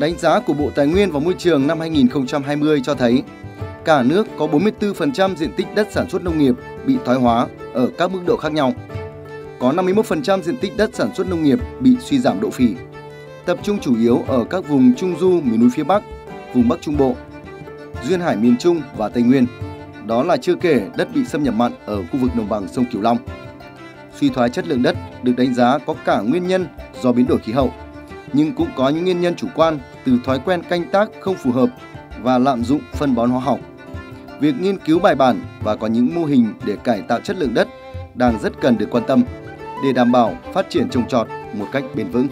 Đánh giá của Bộ Tài nguyên và Môi trường năm 2020 cho thấy cả nước có 44% diện tích đất sản xuất nông nghiệp bị thoái hóa ở các mức độ khác nhau. Có 51% diện tích đất sản xuất nông nghiệp bị suy giảm độ phì, tập trung chủ yếu ở các vùng Trung Du, miền núi phía Bắc, vùng Bắc Trung Bộ, Duyên Hải miền Trung và Tây Nguyên. Đó là chưa kể đất bị xâm nhập mặn ở khu vực đồng bằng sông Cửu Long. Suy thoái chất lượng đất được đánh giá có cả nguyên nhân do biến đổi khí hậu, nhưng cũng có những nguyên nhân chủ quan từ thói quen canh tác không phù hợp và lạm dụng phân bón hóa học. Việc nghiên cứu bài bản và có những mô hình để cải tạo chất lượng đất đang rất cần được quan tâm để đảm bảo phát triển trồng trọt một cách bền vững.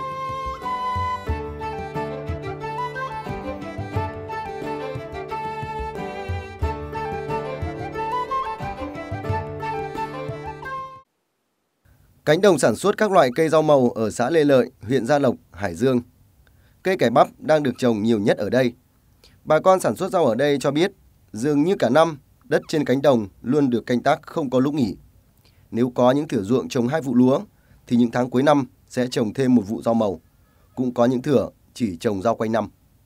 Cánh đồng sản xuất các loại cây rau màu ở xã Lê Lợi, huyện Gia Lộc, Hải Dương. Cây cải bắp đang được trồng nhiều nhất ở đây. Bà con sản xuất rau ở đây cho biết, dường như cả năm, đất trên cánh đồng luôn được canh tác không có lúc nghỉ. Nếu có những thửa ruộng trồng 2 vụ lúa, thì những tháng cuối năm sẽ trồng thêm 1 vụ rau màu. Cũng có những thửa chỉ trồng rau quanh năm.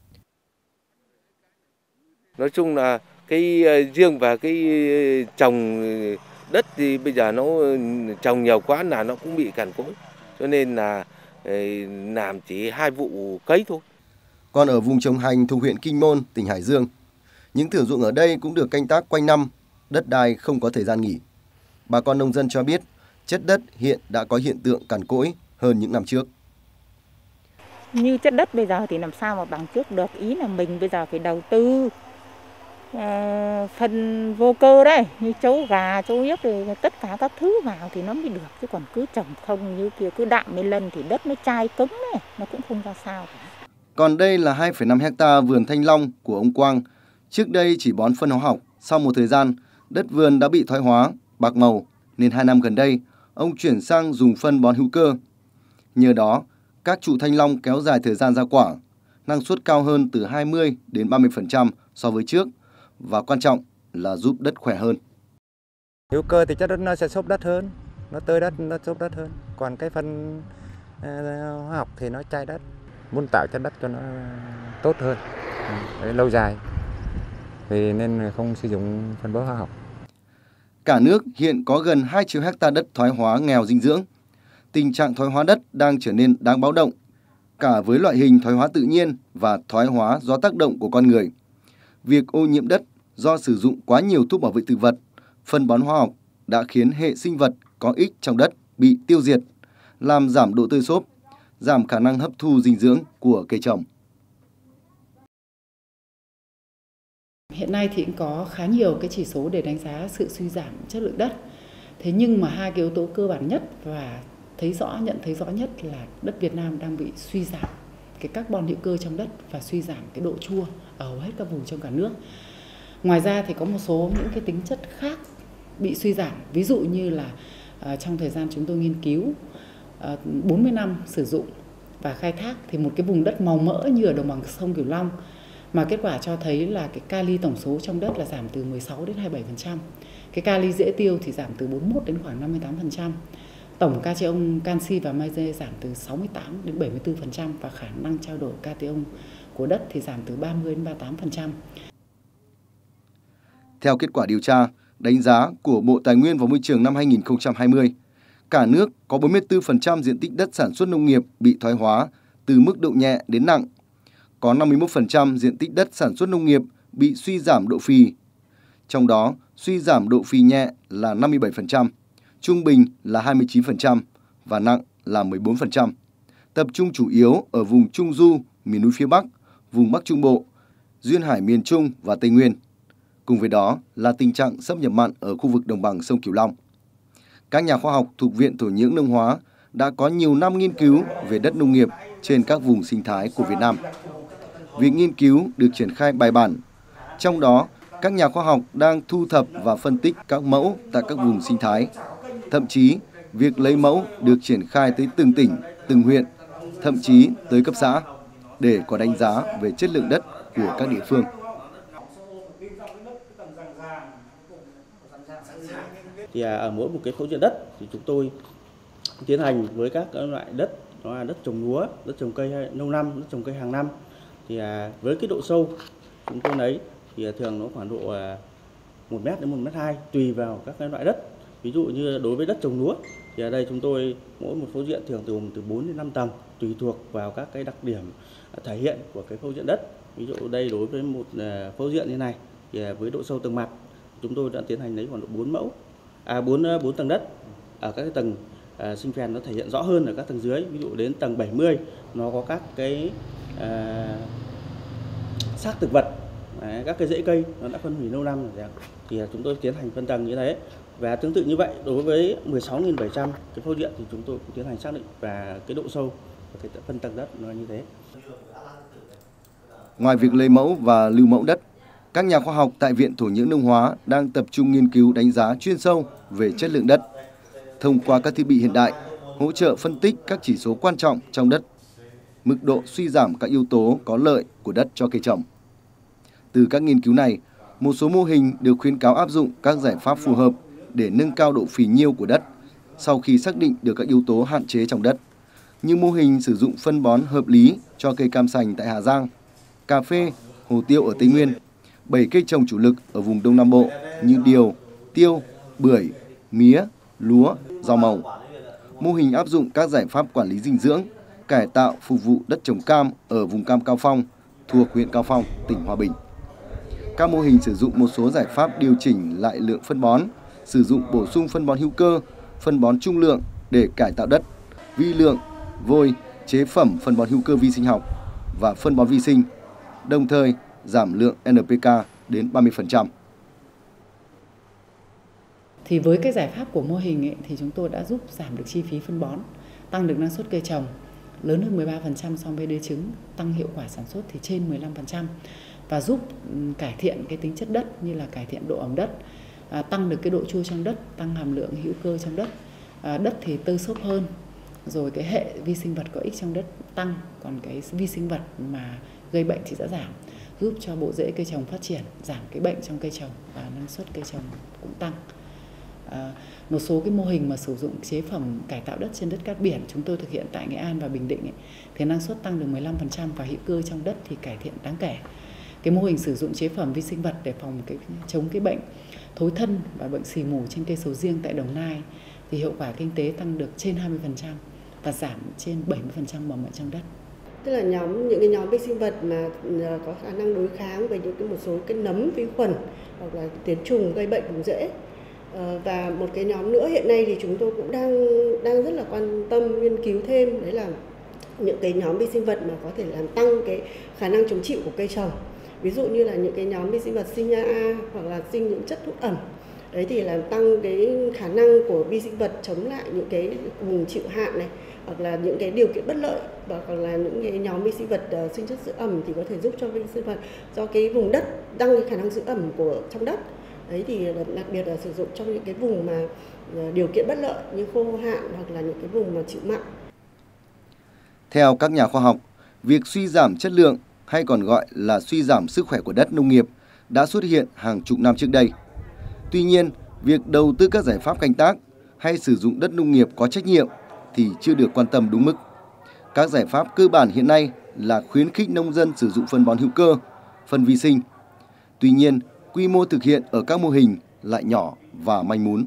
Nói chung là cái riêng và cái trồng đất thì bây giờ nó trồng nhiều quá là nó cũng bị cằn cỗi. Cho nên là làm chỉ 2 vụ cấy thôi. Còn ở vùng trồng hành thuộc huyện Kinh Môn, tỉnh Hải Dương, những thửa ruộng ở đây cũng được canh tác quanh năm, đất đai không có thời gian nghỉ. Bà con nông dân cho biết, chất đất hiện đã có hiện tượng cằn cỗi hơn những năm trước. Như chất đất bây giờ thì làm sao mà bằng trước được, ý là mình bây giờ phải đầu tư phân vô cơ đấy, như trấu gà, trấu yếp thì tất cả các thứ vào thì nó mới được, chứ còn cứ trồng không như kia cứ đạm mấy lần thì đất nó chai cứng này, nó cũng không ra sao cả. Còn đây là 2,5 hecta vườn thanh long của ông Quang. Trước đây chỉ bón phân hóa học, sau một thời gian, đất vườn đã bị thoái hóa, bạc màu, nên 2 năm gần đây, ông chuyển sang dùng phân bón hữu cơ. Nhờ đó, các trụ thanh long kéo dài thời gian ra quả, năng suất cao hơn từ 20 đến 30% so với trước, và quan trọng là giúp đất khỏe hơn. Hữu cơ thì chất đất nó sẽ xốp đất hơn, nó tơi đất, nó xốp đất hơn. Còn cái phân hóa học thì nó chai đất, muốn tạo chất đất cho nó tốt hơn, lâu dài, vì nên không sử dụng phân bón hóa học. Cả nước hiện có gần 2 triệu hecta đất thoái hóa nghèo dinh dưỡng. Tình trạng thoái hóa đất đang trở nên đáng báo động, cả với loại hình thoái hóa tự nhiên và thoái hóa do tác động của con người. Việc ô nhiễm đất do sử dụng quá nhiều thuốc bảo vệ thực vật, phân bón hóa học đã khiến hệ sinh vật có ích trong đất bị tiêu diệt, làm giảm độ tơi xốp, giảm khả năng hấp thu dinh dưỡng của cây trồng. Hiện nay thì cũng có khá nhiều cái chỉ số để đánh giá sự suy giảm chất lượng đất. Thế nhưng mà 2 cái yếu tố cơ bản nhất và nhận thấy rõ nhất là đất Việt Nam đang bị suy giảm cái carbon hữu cơ trong đất và suy giảm cái độ chua ở hầu hết các vùng trong cả nước. Ngoài ra thì có một số những cái tính chất khác bị suy giảm. Ví dụ như là trong thời gian chúng tôi nghiên cứu 40 năm sử dụng và khai thác thì một cái vùng đất màu mỡ như ở đồng bằng sông Cửu Long mà kết quả cho thấy là cái kali tổng số trong đất là giảm từ 16 đến 27%. Cái kali dễ tiêu thì giảm từ 41 đến khoảng 58%. Tổng cation, canxi và magie giảm từ 68 đến 74% và khả năng trao đổi cation của đất thì giảm từ 30 đến 38%. Theo kết quả điều tra, đánh giá của Bộ Tài nguyên và Môi trường năm 2020, cả nước có 44% diện tích đất sản xuất nông nghiệp bị thoái hóa từ mức độ nhẹ đến nặng. Có 51% diện tích đất sản xuất nông nghiệp bị suy giảm độ phì. Trong đó, suy giảm độ phì nhẹ là 57%, trung bình là 29% và nặng là 14%. Tập trung chủ yếu ở vùng Trung Du, miền núi phía Bắc, vùng Bắc Trung Bộ, Duyên Hải miền Trung và Tây Nguyên. Cùng với đó là tình trạng xâm nhập mặn ở khu vực đồng bằng sông Cửu Long. Các nhà khoa học thuộc Viện Thổ nhưỡng Nông hóa đã có nhiều năm nghiên cứu về đất nông nghiệp trên các vùng sinh thái của Việt Nam. Việc nghiên cứu được triển khai bài bản. Trong đó, các nhà khoa học đang thu thập và phân tích các mẫu tại các vùng sinh thái. Thậm chí, việc lấy mẫu được triển khai tới từng tỉnh, từng huyện, thậm chí tới cấp xã, để có đánh giá về chất lượng đất của các địa phương. Thì ở mỗi một cái khối diện đất thì chúng tôi tiến hành với các loại đất, đó là đất trồng lúa, đất trồng cây lâu năm, đất trồng cây hàng năm, Thì với cái độ sâu chúng tôi lấy thì thường nó khoảng độ 1 mét đến 1,2 mét tùy vào các cái loại đất. Ví dụ như đối với đất trồng lúa thì ở đây chúng tôi mỗi một phẫu diện thường từ 4 đến 5 tầng tùy thuộc vào các cái đặc điểm thể hiện của cái phẫu diện đất. Ví dụ đây đối với một phẫu diện như này thì với độ sâu tầng mặt chúng tôi đã tiến hành lấy khoảng độ 4 tầng đất. Ở các cái tầng sinh phèn nó thể hiện rõ hơn ở các tầng dưới, ví dụ đến tầng 70 nó có các cái xác thực vật, các cái rễ cây nó đã phân hủy lâu năm rồi thì chúng tôi tiến hành phân tầng như thế. Và tương tự như vậy đối với 16.700 cái phẫu diện thì chúng tôi cũng tiến hành xác định và cái độ sâu và cái phân tầng đất nó như thế. Ngoài việc lấy mẫu và lưu mẫu đất, các nhà khoa học tại Viện Thổ nhưỡng Nông hóa đang tập trung nghiên cứu đánh giá chuyên sâu về chất lượng đất thông qua các thiết bị hiện đại, hỗ trợ phân tích các chỉ số quan trọng trong đất, mức độ suy giảm các yếu tố có lợi của đất cho cây trồng. Từ các nghiên cứu này, một số mô hình được khuyến cáo áp dụng các giải pháp phù hợp để nâng cao độ phì nhiêu của đất sau khi xác định được các yếu tố hạn chế trong đất, như mô hình sử dụng phân bón hợp lý cho cây cam sành tại Hà Giang, cà phê, hồ tiêu ở Tây Nguyên, 7 cây trồng chủ lực ở vùng Đông Nam Bộ như điều, tiêu, bưởi, mía, lúa, rau màu. Mô hình áp dụng các giải pháp quản lý dinh dưỡng, cải tạo phục vụ đất trồng cam ở vùng cam Cao Phong thuộc huyện Cao Phong, tỉnh Hòa Bình. Các mô hình sử dụng một số giải pháp điều chỉnh lại lượng phân bón, sử dụng bổ sung phân bón hữu cơ, phân bón trung lượng để cải tạo đất, vi lượng, vôi, chế phẩm phân bón hữu cơ vi sinh học và phân bón vi sinh, đồng thời giảm lượng NPK đến 30%. Thì với cái giải pháp của mô hình ấy, thì chúng tôi đã giúp giảm được chi phí phân bón, tăng được năng suất cây trồng lớn hơn 13% so với đế trứng, tăng hiệu quả sản xuất thì trên 15% và giúp cải thiện cái tính chất đất như là cải thiện độ ẩm đất, tăng được cái độ chua trong đất, tăng hàm lượng hữu cơ trong đất, đất thì tơi xốp hơn, rồi cái hệ vi sinh vật có ích trong đất tăng, còn cái vi sinh vật mà gây bệnh thì sẽ giảm, giúp cho bộ rễ cây trồng phát triển, giảm cái bệnh trong cây trồng và năng suất cây trồng cũng tăng. Một số cái mô hình mà sử dụng chế phẩm cải tạo đất trên đất cát biển chúng tôi thực hiện tại Nghệ An và Bình Định ấy, thì năng suất tăng được 15% và hữu cơ trong đất thì cải thiện đáng kể. Cái mô hình sử dụng chế phẩm vi sinh vật để chống cái bệnh thối thân và bệnh xì mù trên cây sầu riêng tại Đồng Nai thì hiệu quả kinh tế tăng được trên 20% và giảm trên 70% mầm bệnh trong đất. Tức là những cái nhóm vi sinh vật mà có khả năng đối kháng với một số cái nấm vi khuẩn hoặc là tuyến trùng gây bệnh vùng rễ. Và một cái nhóm nữa hiện nay thì chúng tôi cũng đang rất là quan tâm nghiên cứu thêm, đấy là những cái nhóm vi sinh vật mà có thể làm tăng cái khả năng chống chịu của cây trồng. Ví dụ như là những cái nhóm vi sinh vật sinh AA hoặc là sinh những chất thuốc ẩm. Đấy thì làm tăng cái khả năng của vi sinh vật chống lại những cái vùng chịu hạn này, hoặc là những cái điều kiện bất lợi, và còn là những cái nhóm vi sinh vật sinh chất giữ ẩm thì có thể giúp cho vi sinh vật do cái vùng đất tăng cái khả năng giữ ẩm của trong đất. Đấy thì đặc biệt là sử dụng trong những cái vùng mà điều kiện bất lợi như khô hạn hoặc là những cái vùng mà chịu mặn. Theo các nhà khoa học, việc suy giảm chất lượng hay còn gọi là suy giảm sức khỏe của đất nông nghiệp đã xuất hiện hàng chục năm trước đây. Tuy nhiên, việc đầu tư các giải pháp canh tác hay sử dụng đất nông nghiệp có trách nhiệm thì chưa được quan tâm đúng mức. Các giải pháp cơ bản hiện nay là khuyến khích nông dân sử dụng phân bón hữu cơ, phân vi sinh. Tuy nhiên, quy mô thực hiện ở các mô hình lại nhỏ và manh mún.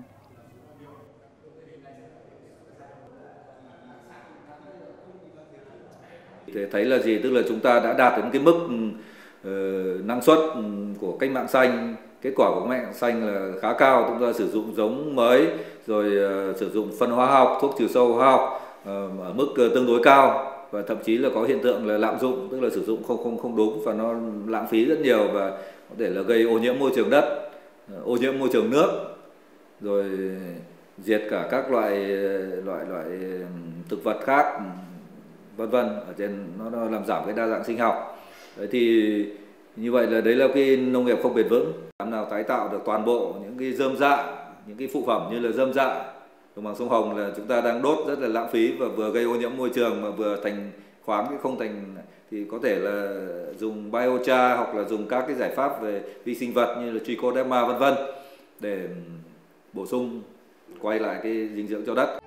Để thấy là gì? Tức là chúng ta đã đạt đến cái mức năng suất của cách mạng xanh, kết quả của cách mạng xanh là khá cao. Chúng ta sử dụng giống mới, rồi sử dụng phân hóa học, thuốc trừ sâu hóa học ở mức tương đối cao, và thậm chí là có hiện tượng là lạm dụng, tức là sử dụng không đúng và nó lãng phí rất nhiều và có thể là gây ô nhiễm môi trường đất, ô nhiễm môi trường nước, rồi diệt cả các loại thực vật khác, vân vân, ở trên nó làm giảm cái đa dạng sinh học. Đấy thì như vậy là đấy là cái nông nghiệp không bền vững. Làm nào tái tạo được toàn bộ những cái rơm rạ, những cái phụ phẩm như là rơm rạ đồng bằng sông Hồng là chúng ta đang đốt rất là lãng phí và vừa gây ô nhiễm môi trường mà vừa thành khoáng cái không thành, thì có thể là dùng biochar hoặc là dùng các cái giải pháp về vi sinh vật như là trichoderma vân vân để bổ sung quay lại cái dinh dưỡng cho đất.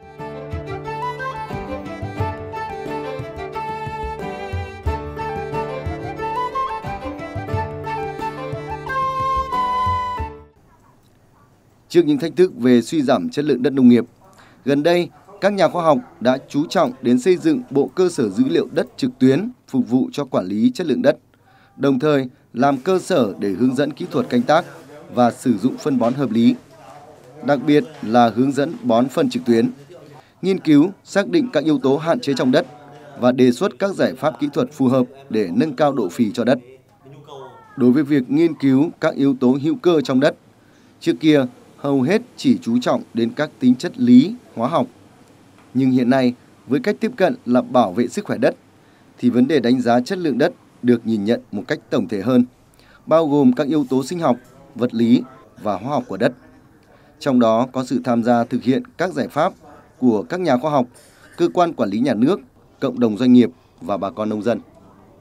Trước những thách thức về suy giảm chất lượng đất nông nghiệp, gần đây, các nhà khoa học đã chú trọng đến xây dựng bộ cơ sở dữ liệu đất trực tuyến phục vụ cho quản lý chất lượng đất, đồng thời làm cơ sở để hướng dẫn kỹ thuật canh tác và sử dụng phân bón hợp lý, đặc biệt là hướng dẫn bón phân trực tuyến, nghiên cứu, xác định các yếu tố hạn chế trong đất và đề xuất các giải pháp kỹ thuật phù hợp để nâng cao độ phì cho đất. Đối với việc nghiên cứu các yếu tố hữu cơ trong đất, trước kia hầu hết chỉ chú trọng đến các tính chất lý, hóa học. Nhưng hiện nay, với cách tiếp cận là bảo vệ sức khỏe đất, thì vấn đề đánh giá chất lượng đất được nhìn nhận một cách tổng thể hơn, bao gồm các yếu tố sinh học, vật lý và hóa học của đất. Trong đó có sự tham gia thực hiện các giải pháp của các nhà khoa học, cơ quan quản lý nhà nước, cộng đồng doanh nghiệp và bà con nông dân.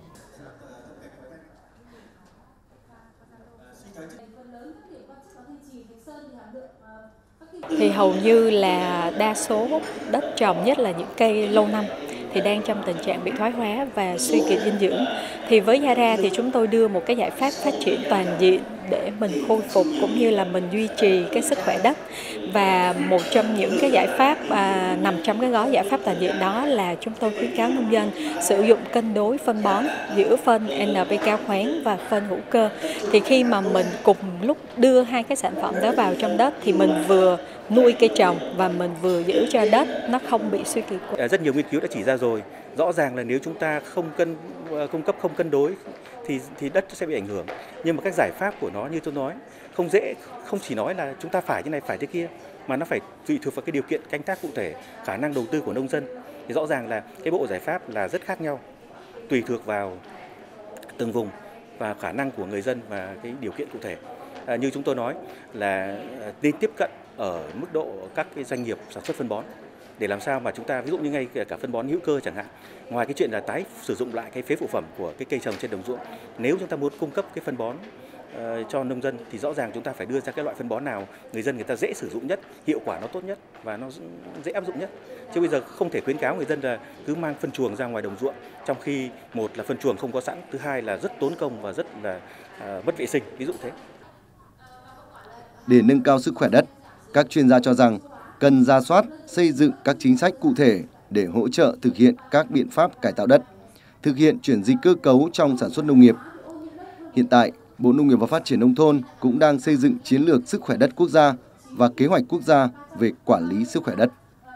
Thì hầu như là đa số đất trồng, nhất là những cây lâu năm, thì đang trong tình trạng bị thoái hóa và suy kiệt dinh dưỡng. Thì với Yara thì chúng tôi đưa một cái giải pháp phát triển toàn diện để mình khôi phục cũng như là mình duy trì cái sức khỏe đất. Và một trong những cái giải pháp nằm trong cái gói giải pháp toàn diện đó là chúng tôi khuyến cáo nông dân sử dụng cân đối phân bón giữa phân NPK khoáng và phân hữu cơ. Thì khi mà mình cùng lúc đưa hai cái sản phẩm đó vào trong đất thì mình vừa nuôi cây trồng và mình vừa giữ cho đất nó không bị suy kiệt. Rất nhiều nghiên cứu đã chỉ ra rồi, rõ ràng là nếu chúng ta cung cấp không cân đối thì đất sẽ bị ảnh hưởng. Nhưng mà các giải pháp của nó như tôi nói không chỉ nói là chúng ta phải thế này phải thế kia, mà nó phải tùy thuộc vào cái điều kiện canh tác cụ thể, khả năng đầu tư của nông dân. Thì rõ ràng là cái bộ giải pháp là rất khác nhau, tùy thuộc vào từng vùng và khả năng của người dân và cái điều kiện cụ thể. Như chúng tôi nói là nên tiếp cận ở mức độ các cái doanh nghiệp sản xuất phân bón, để làm sao mà chúng ta ví dụ như ngay cả phân bón hữu cơ chẳng hạn, ngoài cái chuyện là tái sử dụng lại cái phế phụ phẩm của cái cây trồng trên đồng ruộng, nếu chúng ta muốn cung cấp cái phân bón cho nông dân thì rõ ràng chúng ta phải đưa ra cái loại phân bón nào người ta dễ sử dụng nhất, hiệu quả nó tốt nhất và nó dễ áp dụng nhất. Chứ bây giờ không thể khuyến cáo người dân là cứ mang phân chuồng ra ngoài đồng ruộng, trong khi một là phân chuồng không có sẵn, thứ hai là rất tốn công và rất là mất vệ sinh, ví dụ thế. Để nâng cao sức khỏe đất, các chuyên gia cho rằng cần rà soát, xây dựng các chính sách cụ thể để hỗ trợ thực hiện các biện pháp cải tạo đất, thực hiện chuyển dịch cơ cấu trong sản xuất nông nghiệp. Hiện tại, Bộ Nông nghiệp và Phát triển Nông thôn cũng đang xây dựng chiến lược sức khỏe đất quốc gia và kế hoạch quốc gia về quản lý sức khỏe đất.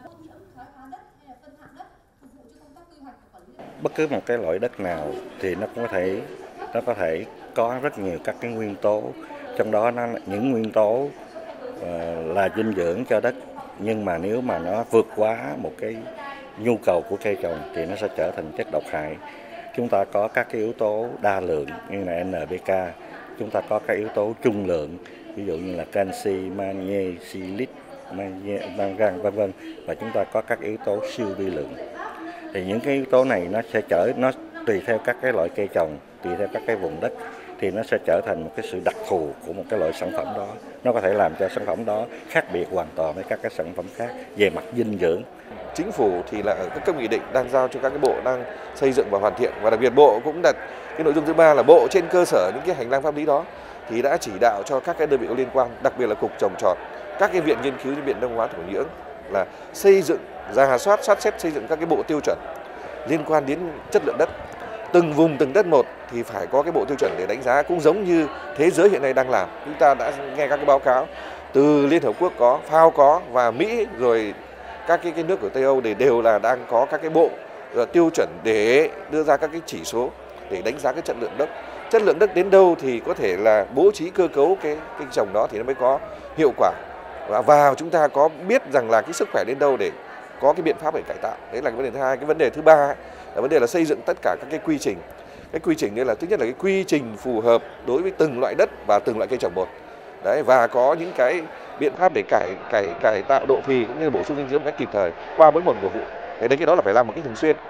Bất cứ một cái loại đất nào thì nó có thể có rất nhiều các cái nguyên tố, trong đó những nguyên tố là dinh dưỡng cho đất, nhưng mà nếu mà nó vượt quá một cái nhu cầu của cây trồng thì nó sẽ trở thành chất độc hại. Chúng ta có các cái yếu tố đa lượng như là NPK, chúng ta có các yếu tố trung lượng, ví dụ như là canxi, magie, silic, mangan v.v. và chúng ta có các yếu tố siêu vi lượng. Thì những cái yếu tố này nó tùy theo các cái loại cây trồng, tùy theo các cái vùng đất thì nó sẽ trở thành một cái sự đặc thù của một cái loại sản phẩm đó. Nó có thể làm cho sản phẩm đó khác biệt hoàn toàn với các cái sản phẩm khác về mặt dinh dưỡng. Chính phủ thì là các nghị định đang giao cho các cái bộ đang xây dựng và hoàn thiện, và đặc biệt bộ cũng đặt cái nội dung thứ ba là bộ trên cơ sở những cái hành lang pháp lý đó thì đã chỉ đạo cho các cái đơn vị có liên quan, đặc biệt là cục trồng trọt, các cái viện nghiên cứu như viện nông hóa thổ nhưỡng là xây dựng, rà soát, sát xét xây dựng các cái bộ tiêu chuẩn liên quan đến chất lượng đất. Từng vùng từng đất một thì phải có cái bộ tiêu chuẩn để đánh giá, cũng giống như thế giới hiện nay đang làm. Chúng ta đã nghe các cái báo cáo từ Liên Hợp Quốc có, FAO có và Mỹ rồi các cái nước của Tây Âu thì đều là đang có các cái bộ tiêu chuẩn để đưa ra các cái chỉ số để đánh giá cái chất lượng đất. Chất lượng đất đến đâu thì có thể là bố trí cơ cấu cái trồng đó thì nó mới có hiệu quả. Và chúng ta có biết rằng là cái sức khỏe đến đâu để có cái biện pháp để cải tạo. Đấy là cái vấn đề thứ hai. Cái vấn đề thứ ba là vấn đề là xây dựng tất cả các cái quy trình. Cái quy trình đây là thứ nhất là cái quy trình phù hợp đối với từng loại đất và từng loại cây trồng một. Đấy, và có những cái biện pháp để cải tạo độ phì cũng như là bổ sung dinh dưỡng một cách kịp thời qua mỗi một mùa vụ. Thế đấy, cái đó là phải làm một cách thường xuyên.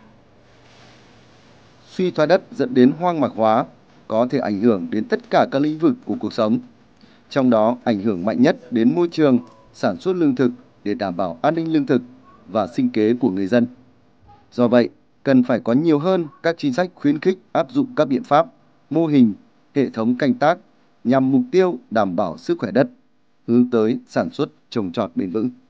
Suy thoái đất dẫn đến hoang mạc hóa có thể ảnh hưởng đến tất cả các lĩnh vực của cuộc sống. Trong đó ảnh hưởng mạnh nhất đến môi trường, sản xuất lương thực để đảm bảo an ninh lương thực và sinh kế của người dân. Do vậy, cần phải có nhiều hơn các chính sách khuyến khích áp dụng các biện pháp, mô hình, hệ thống canh tác nhằm mục tiêu đảm bảo sức khỏe đất. hướng tới sản xuất trồng trọt bền vững.